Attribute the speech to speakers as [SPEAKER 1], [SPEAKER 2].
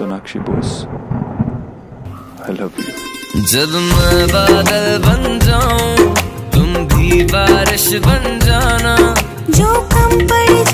[SPEAKER 1] Sonakshi Bose, I love you.
[SPEAKER 2] जब मैं बादल बन जाऊं तुम भी बारिश बन जाना, जो कम पड़